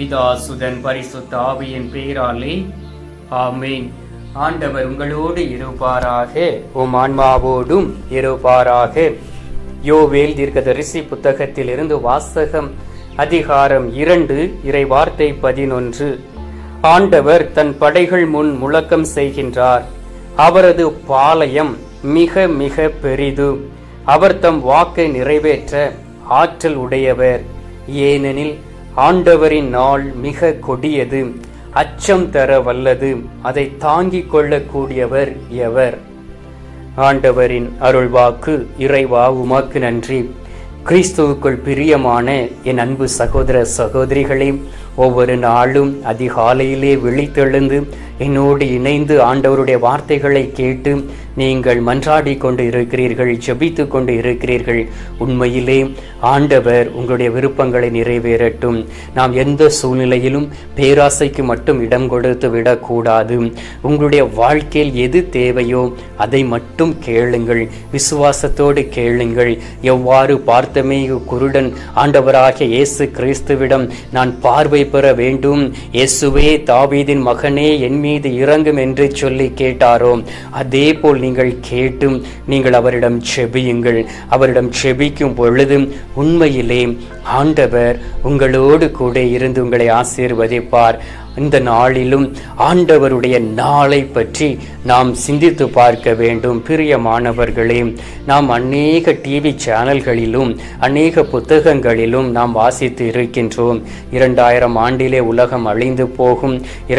பிதா சுதன் பரிசுத்த ஆவியின் பெயராலே ஆமென். ஆண்டவர் உங்களோடு இருப்பாராக, உம் ஆன்மாவோடும் இருப்பாராக. யோவேல் தீர்க்கதரிசி புத்தகத்தில் இருந்து வாசகம். அதிகாரம் 2, இறை வார்த்தை 11. ஆண்டவர் தன் படைகள் முன் முழக்கம் செய்கின்றார். அவரது பாளையம் மிக மிக பெரிது. அவர் தம் வாக்கை நிறைவேற்ற ஆற்றல் உடையவர். ஏனெனில் ஆண்டவரின் நாள் மிக கொடியது, அச்சம் தர வல்லது. அதை தாங்கிக் கொள்ளக்கூடியவர் எவர்? ஆண்டவரின் அருள்வாக்கு. இறைவா உமக்கு நன்றி. கிறிஸ்துவுக்குள் பிரியமான என் அன்பு சகோதர சகோதரிகளே, ஒவ்வொரு நாளும் அதிகாலையிலே விழித்தெழுந்து என்னோடு இணைந்து ஆண்டவருடைய வார்த்தைகளை கேட்டு நீங்கள் மன்றாடி கொண்டு இருக்கிறீர்கள், ஜெபித்து கொண்டு இருக்கிறீர்கள். உண்மையிலே ஆண்டவர் உங்களுடைய விருப்பங்களை நிறைவேறட்டும். நாம் எந்த சூழ்நிலையிலும் பேராசைக்கு மட்டும் இடம் கொடுத்து விடக்கூடாது. உங்களுடைய வாழ்க்கையில் எது தேவையோ அதை மட்டும் கேளுங்கள், விசுவாசத்தோடு கேளுங்கள். எவ்வாறு பார்த்தமேயு குருடன் ஆண்டவராகிய இயேசு கிறிஸ்துவிடம் நான் பார்வை பெற வேண்டும், இயேசுவே தாவீதின் மகனே என் மீது இறங்கும் என்று சொல்லி கேட்டாரோ, அதே போல் நீங்கள் கேட்டும் நீங்கள் அவரிடம் செபியுங்கள். அவரிடம் செபிக்கும் பொழுது உண்மையிலே ஆண்டவர் உங்களோடு கூட இருந்து உங்களை ஆசீர்வதிப்பார். இந்த நாளிலும் ஆண்டவருடைய நாளை பற்றி நாம் சிந்தித்து பார்க்க வேண்டும். பிரியமானவர்களே, நாம் அநேக டிவி சேனல்களிலும் அநேக புத்தகங்களிலும் நாம் வாசித்து இருக்கின்றோம். 2000 ஆண்டிலே உலகம் அழிந்து போகும்,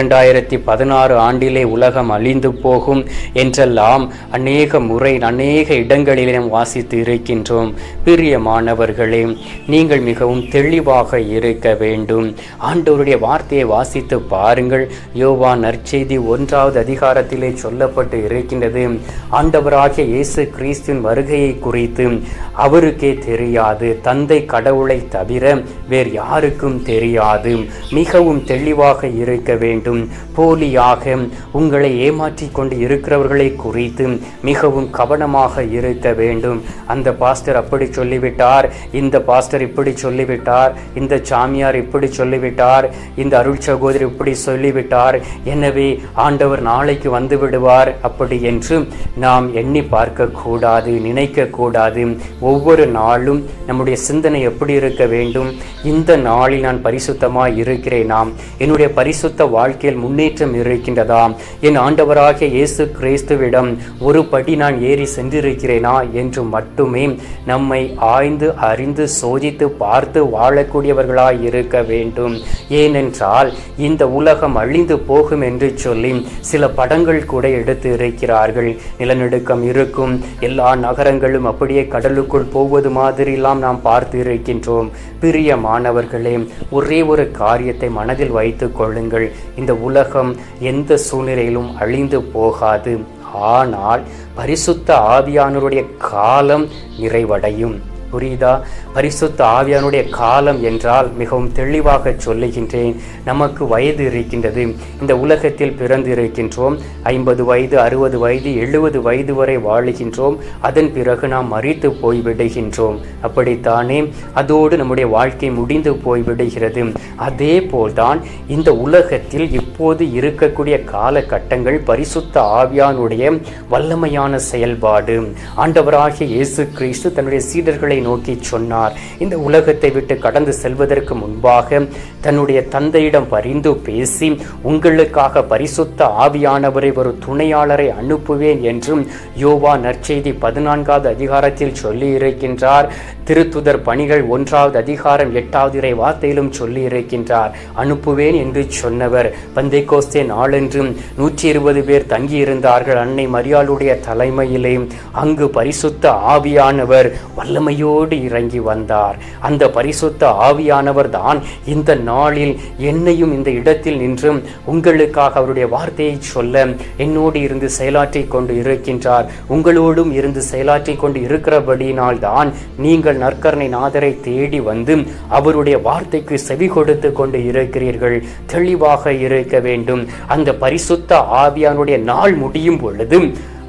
2016 ஆண்டிலே உலகம் அழிந்து போகும் என்றெல்லாம் அநேக முறை அநேக இடங்களிலே நாம் வாசித்து இருக்கின்றோம். பிரியமானவர்களே, நீங்கள் மிகவும் தெளிவாக இருக்க வேண்டும். ஆண்டவருடைய வார்த்தையை வாசித்து பாருங்கள். யோவான் நற்செய்தி 1வது அதிகாரத்திலே சொல்லப்பட்டு இருக்கின்றது. ஆண்டவராகிய இயேசு கிறிஸ்துவின் வருகையை குறித்து அவருக்கே தெரியாது, தந்தை கடவுளை தவிர வேறு யாருக்கும் தெரியாது. மிகவும் தெளிவாக இருக்க வேண்டும். போலியாக உங்களை ஏமாற்றிக் கொண்டு இருக்கிறவர்களை குறித்து மிகவும் கவனமாக இருக்க வேண்டும். அந்த பாஸ்டர் அப்படி சொல்லிவிட்டார், இந்த பாஸ்டர் இப்படி சொல்லிவிட்டார், இந்த சாமியார் இப்படி சொல்லிவிட்டார், இந்த அருள் சகோதரி இப்படி சொல்லிவிட்டார், எனவே ஆண்டவர் நாளைக்கு வந்து விடுவார் அப்படி என்று நாம் எண்ணி பார்க்க கூடாது, நினைக்க கூடாது. ஒவ்வொரு நாளும் நம்முடைய சிந்தனை எப்படி இருக்க வேண்டும்? இந்த நாளில் நான் பரிசுத்தமாய் இருக்கிறேனா? என்னுடைய பரிசுத்த வாழ்க்கையில் முன்னேற்றம் இருக்கின்றதா? என் ஆண்டவராகிய இயேசு கிறிஸ்துவிடம் ஒரு படி நான் ஏறி சென்றிருக்கிறேனா என்று மட்டுமே நம்மை ஆய்ந்து அறிந்து சோதித்து பார்த்து வாழக்கூடியவர்களாய் இருக்க வேண்டும். ஏனென்றால் இந்த உலகம் அழிந்து போகும் என்று சொல்லி சில படங்கள் கூட எடுத்து இருக்கிறார்கள். நிலநடுக்கம் இருக்கும், எல்லா நகரங்களும் அப்படியே கடலுக்குள் போவது மாதிரிலாம் நாம் பார்த்து இருக்கின்றோம். பிரியமானவர்களே, ஒரே ஒரு காரியத்தை மனதில் வைத்துக் கொள்ளுங்கள். இந்த உலகம் எந்த சூழ்நிலையிலும் அழிந்து போகாது. ஆனால் பரிசுத்த ஆவியானவருடைய காலம் நிறைவடையும். புரியுதா? பரிசுத்த ஆவியானுடைய காலம் என்றால் மிகவும் தெளிவாக சொல்லுகின்றேன். நமக்கு வயது இருக்கின்றது. இந்த உலகத்தில் பிறந்து இருக்கின்றோம். 50 வயது, 60 வயது, 70 வயது வரை வாழுகின்றோம். அதன் பிறகு நாம் மரித்து போய்விடுகின்றோம். அப்படித்தானே? அதோடு நம்முடைய வாழ்க்கை முடிந்து போய்விடுகிறது. அதே போல்தான் இந்த உலகத்தில் இப்போது இருக்கக்கூடிய காலகட்டங்கள் பரிசுத்த ஆவியானுடைய வல்லமையான செயல்பாடு. ஆண்டவராகிய இயேசு கிறிஸ்து தன்னுடைய சீடர்களை நோக்கி சொன்னார், இந்த உலகத்தை விட்டு கடந்து செல்வதற்கு முன்பாக தன்னுடைய தந்தையிடம் பரிந்து பேசி உங்களுக்காக பரிசுத்த ஆவியானவரை ஒரு துணையாளரை அனுப்புவேன் என்றும் யோவான் நற்செய்தி 14வது அதிகாரத்தில் சொல்லி இருக்கின்றார். திருத்துதர் பணிகள் 1வது அதிகாரம் 8வது இறை வார்த்தையிலும் சொல்லி இருக்கின்றார். அனுப்புவேன் என்று சொன்னவர். பந்தைக்கோஸ்தே நாளென்றும் 120 பேர் தங்கியிருந்தார்கள் அன்னை மரியாளுடைய தலைமையிலே. அங்கு பரிசுத்த ஆவியானவர் வல்லமையோடு இறங்கி வந்தார். அந்த பரிசுத்த ஆவியானவர் தான் இந்த நாளில் என்னையும் இந்த இடத்தில் நின்றும் உங்களுக்காக அவருடைய வார்த்தையை சொல்ல என்னோடு இருந்து செயலாற்றிக் கொண்டு இருக்கின்றார். உங்களோடும் இருந்து செயலாற்றிக் கொண்டு இருக்கிறபடியினால் தான் நீங்கள் நற்கருணை நாதரை தேடி வந்து அவருடைய வார்த்தைக்கு செவி கொடுத்து கொண்டு இருக்கிறீர்கள். தெளிவாக இருக்க வேண்டும். அந்த பரிசுத்த ஆவியானுடைய நாள் முடியும் பொழுது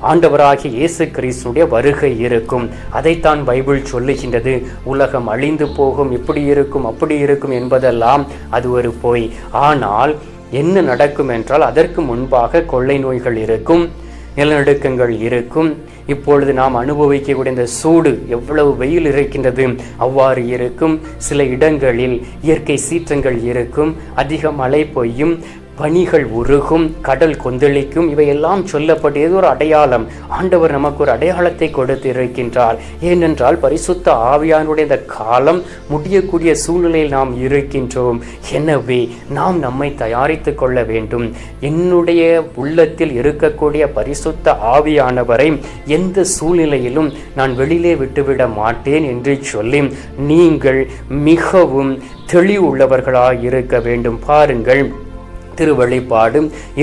ஆண்டவராகிய இயேசு கிறிஸ்துடைய வருகை இருக்கும். அதைத்தான் பைபிள் சொல்லுகின்றது. உலகம் அழிந்து போகும், இப்படி இருக்கும் அப்படி இருக்கும் என்பதெல்லாம் அது ஒரு பொய். ஆனால் என்ன நடக்கும் என்றால் அதற்கு முன்பாக கொள்ளை நோய்கள் இருக்கும், நிலநடுக்கங்கள் இருக்கும். இப்பொழுது நாம் அனுபவிக்கக்கூடிய இந்த சூடு, எவ்வளவு வெயில் இருக்கின்றது அவ்வாறு இருக்கும். சில இடங்களில் இயற்கை சீற்றங்கள் இருக்கும், அதிக மழை பெய்யும், பனிகள் உருகும், கடல் கொந்தளிக்கும். இவையெல்லாம் சொல்லப்பட்டது ஒரு அடையாளம். ஆண்டவர் நமக்கு ஒரு அடையாளத்தை கொடுத்து இருக்கின்றார். ஏனென்றால் பரிசுத்த ஆவியானுடைய இந்த காலம் முடியக்கூடிய சூழ்நிலையில் நாம் இருக்கின்றோம். எனவே நாம் நம்மை தயாரித்து கொள்ள வேண்டும். என்னுடைய உள்ளத்தில் இருக்கக்கூடிய பரிசுத்த ஆவியானவரை எந்த சூழ்நிலையிலும் நான் வெளியிலே விட்டுவிட மாட்டேன் என்று சொல்லி நீங்கள் மிகவும் தெளிவுள்ளவர்களாக இருக்க வேண்டும். பாருங்கள், திருவெளிப்பாடு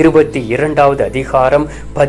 22வது அதிகாரம்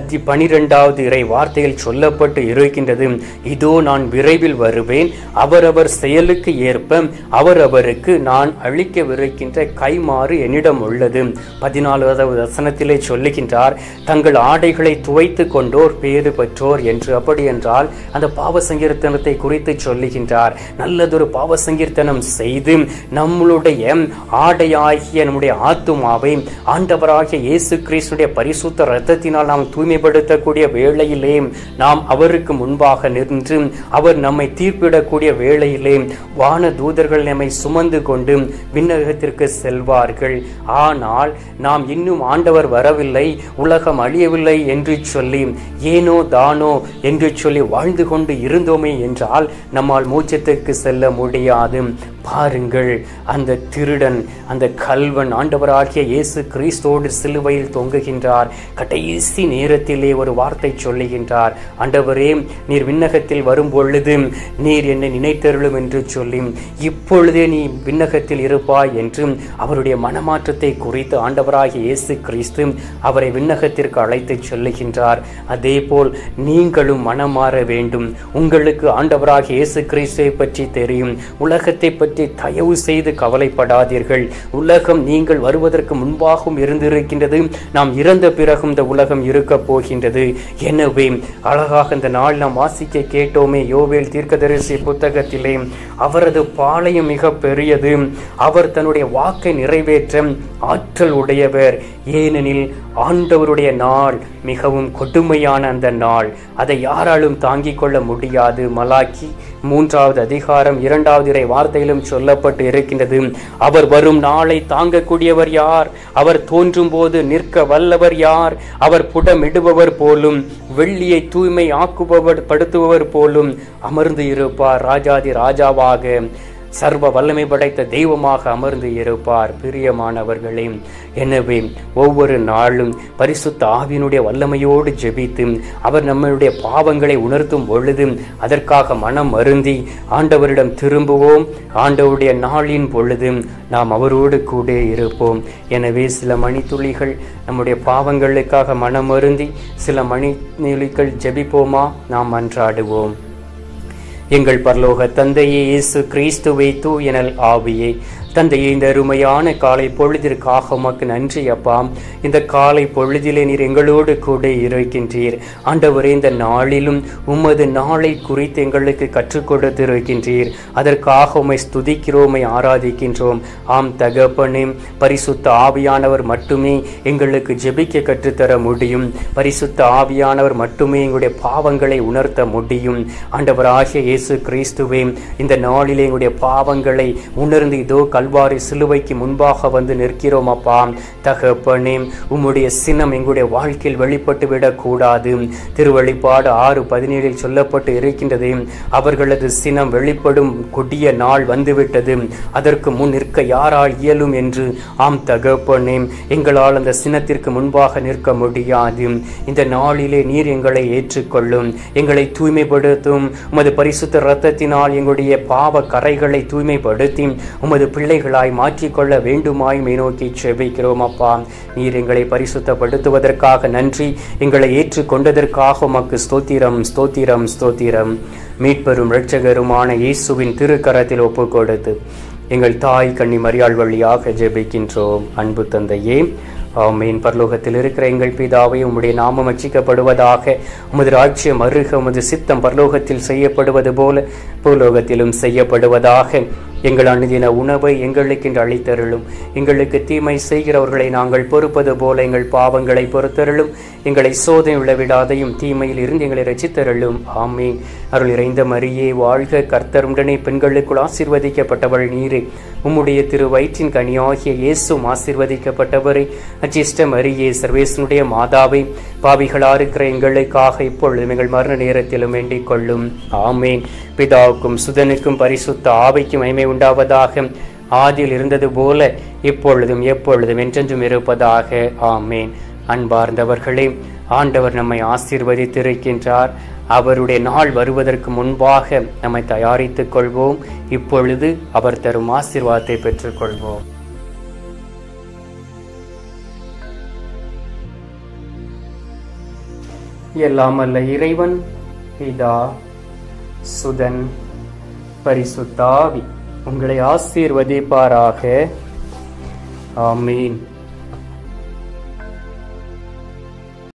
12வது இறை வார்த்தையில் சொல்லப்பட்டு இருக்கின்றது. இதோ நான் விரைவில் வருவேன், அவரவர் செயலுக்கு ஏற்ப அவரவருக்கு நான் அளிக்கவிருக்கின்ற கைமாறு என்னிடம் உள்ளது. 14வது வசனத்திலே சொல்லுகின்றார், தங்கள் ஆடைகளை துவைத்து கொண்டோர் பேறு பெற்றோர் என்று. அப்படி என்றால் அந்த பாவ சங்கீர்த்தனத்தை குறித்து சொல்லுகின்றார். நல்லதொரு பாவ சங்கீர்த்தனம் செய்து நம்மளுடைய ஆடையாகிய நம்முடைய ஆத்துமாவை ஆண்டவராகிய இயேசு கிறிஸ்துடைய பரிசுத்த இரத்தத்தினால் நாம் தூய்மைப்படுத்தக்கூடிய வேளையிலே, நாம் அவருக்கு முன்பாக நின்று அவர் நம்மை தீர்ப்பிடக்கூடிய வேளையிலே வான தூதர்கள் நம்மை சுமந்து கொண்டு விண்ணகத்திற்கு செல்வார்கள். ஆனால் நாம் இன்னும் ஆண்டவர் வரவில்லை, உலகம் அழியவில்லை என்று சொல்லி ஏனோ தானோ என்று சொல்லி வாழ்ந்து கொண்டு இருந்தோமே என்றால் நம்மால் மோட்சத்திற்கு செல்ல முடியாது. பாருங்கள், அந்த திருடன், அந்த கல்வன் ஆண்டவராகிய இயேசு கிறிஸ்தோடு சிலுவையில் தொங்குகின்றார். கடைசி நேரத்திலே ஒரு வார்த்தை சொல்லுகின்றார், ஆண்டவரே, நீர் விண்ணகத்தில் வரும் பொழுது நீர் என்னை நினைத்தருளும் என்று சொல்லி இப்பொழுதே நீ விண்ணகத்தில் இருப்பாய் என்று அவருடைய மனமாற்றத்தை குறித்து ஆண்டவராகிய இயேசு கிறிஸ்து அவரை விண்ணகத்திற்கு அழைத்து சொல்லுகின்றார். அதே போல் நீங்களும் மனம் மாற வேண்டும். உங்களுக்கு ஆண்டவராகிய இயேசு கிறிஸ்துவை பற்றி தெரியும். உலகத்தை பற்றி தயவு செய்து கவலைப்படாதீர்கள். உலகம் நீங்கள் வருவதற்கு முன்பாகவும் இருந்திருக்கின்றது, நாம் இறந்த பிறகும் இந்த உலகம் இருக்க போகின்றது. எனவே அழகாக இந்த நாள் நாம் வாசிக்க கேட்டோமே, யோவேல் தீர்க்கதரிசி புத்தகத்திலே அவரது பாளையம் மிக பெரியது, அவர் தன்னுடைய வாக்கை நிறைவேற்ற ஆற்றல் உடையவர். ஏனெனில் ஆண்டவருடைய நாள் மிகவும் கொடுமையான அந்த நாள், அதை யாராலும் தாங்கிக் கொள்ள முடியாது. மலாக்கி 3வது அதிகாரம் 2வது இறை வார்த்தையிலும் சொல்லப்பட்டு இருக்கின்றது, அவர் வரும் நாளை தாங்கக்கூடியவர் யார்? அவர் தோன்றும் போது நிற்க வல்லவர் யார்? அவர் புடமிடுபவர் போலும் வெள்ளியை தூய்மை ஆக்குபவர் படுத்துபவர் போலும் அமர்ந்து இருப்பார். ராஜாதி ராஜாவாக சர்வ வல்லமை படைத்த தெய்வமாக அமர்ந்து இருப்பார். பிரியமானவர்களே, எனவே ஒவ்வொரு நாளும் பரிசுத்த ஆவியினுடைய வல்லமையோடு ஜெபித்து அவர் நம்மளுடைய பாவங்களை உணர்த்தும் பொழுது அதற்காக மனம் வருந்தி ஆண்டவரிடம் திரும்புவோம். ஆண்டவருடைய நாளின் பொழுது நாம் அவரோடு கூட இருப்போம். எனவே சில மணித்துளிகள் நம்முடைய பாவங்களுக்காக மனம் வருந்தி சில மணித்துளிகள் ஜெபிப்போமா? நாம் மன்றாடுவோம். எங்கள் பரலோக தந்தையே, இயேசு கிறிஸ்துவே, தூயனல் ஆவியே, தந்தையே, இந்த அருமையான காலை பொழுதிற்காக உமக்கு நன்றி அப்பா. இந்த காலை பொழுதிலே நீர் எங்களோடு கூட இருக்கின்றீர். ஆண்டவரே, இந்த நாளிலும் உமது நாளை குறித்து எங்களுக்கு கற்றுக் கொடுத்திருக்கின்றீர். அதற்காக உம்மை ஸ்துதிக்கிறோம், உம்மை ஆராதிக்கின்றோம். ஆம் தகப்பனே, பரிசுத்த ஆவியானவர் மட்டுமே எங்களுக்கு ஜெபிக்க கற்றுத்தர முடியும். பரிசுத்த ஆவியானவர் மட்டுமே எங்களுடைய பாவங்களை உணர்த்த முடியும். ஆண்டவராகிய இயேசு கிறிஸ்துவே, இந்த நாளிலே எங்களுடைய பாவங்களை உணர்ந்து இதோ கல்வாரி சிலுவைக்கு முன்பாக வந்து நிற்கிறோம் அப்பா. தகப்பனே, உம்முடைய சினம் எங்களுடைய வாழ்க்கையில் வெளிப்பட்டு விடக்கூடாது. திருவெளிப்பாடு 6:17 சொல்லப்பட்டு இருக்கின்றது, அவர்களது சினம் வெளிப்படும் கொடிய நாள் வந்துவிட்டது, அதற்கு முன் நிற்க யாரால் இயலும் என்று. ஆம் தகப்பனே, எங்களால் அந்த சினத்திற்கு முன்பாக நிற்க முடியாது. இந்த நாளிலே நீர் எங்களை ஏற்றுக்கொள்ளும், எங்களை தூய்மைப்படுத்தும். உமது பரிசுத்த இரத்தத்தினால் எங்களுடைய பாவ கரைகளை தூய்மைப்படுத்தி உமது பிள்ளைகளாய் மாற்றிக்கொள்ள வேண்டுமாய் நோக்கி செபிக்கிறோம் அப்பா. நீர் எங்களை பரிசுத்தப்படுத்துவதற்காக நன்றி, எங்களை ஏற்றுக்கொண்டதற்காக உமக்கு ஸ்தோத்திரம், ஸ்தோத்திரம், ஸ்தோத்திரம். மீட்பெரும் இரட்சகருமான இயேசுவின் திருக்கரத்தில் ஒப்பு கொடுத்து எங்கள் தாய் கன்னி மரியாள் வழியாக ஜெபிக்கின்றோம். அன்பு தந்தையே, ஆமீன். பரலோகத்தில் இருக்கிற எங்கள் பிதாவே, உம்முடைய நாமம் அர்ச்சிக்கப்படுவதாக. உமது ராஜ்யம் அருக. உமது சித்தம் பரலோகத்தில் செய்யப்படுவது போல பூலோகத்திலும் செய்யப்படுவதாக. எங்கள் அனுதின உணவை எங்களுக்கென்று அளித்தருளும். எங்களுக்கு தீமை செய்கிறவர்களை நாங்கள் பொறுப்பது போல எங்கள் பாவங்களை பொறுத்தருளும். எங்களை சோதனை விழவிடாதையும் தீமையில் இருந்து எங்களை ரட்சித்தருளும். ஆமீன். அருள் இறைந்த மரியே வாழ்க. கர்த்தருடனே பெண்களுக்குள் ஆசீர்வதிக்கப்பட்டவள் நீரே. உம்முடைய திரு வயிற்றின் கனியாகிய இயேசுவும் ஆசீர்வதிக்கப்பட்டவரே. அச்சிஷ்ட மரியே, சர்வேசனுடைய மாதாவை, பாவிகளா இருக்கிற எங்களுக்காக இப்பொழுதும் எங்கள் மரண நேரத்திலும் வேண்டிக் கொள்ளும். ஆமேன். பிதாவுக்கும் சுதனுக்கும் பரிசுத்த ஆவிக்கும் மகிமை உண்டாவதாக. ஆதியில் இருந்தது போல இப்பொழுதும் எப்பொழுதும் என்றென்றும் இருப்பதாக. ஆமேன். அன்பார்ந்தவர்களே, ஆண்டவர் நம்மை ஆசீர்வதித்திருக்கின்றார். அவருடைய நாள் வருவதற்கு முன்பாக நம்மை தயாரித்துக் கொள்வோம். இப்பொழுது அவர் தரும் ஆசீர்வாதத்தை பெற்றுக் கொள்வோம். எல்லாம் அல்ல இறைவன் பிதா, சுதன், பரிசுத்த ஆவி உங்களை ஆசீர்வதிப்பாராக. ஆமீன்.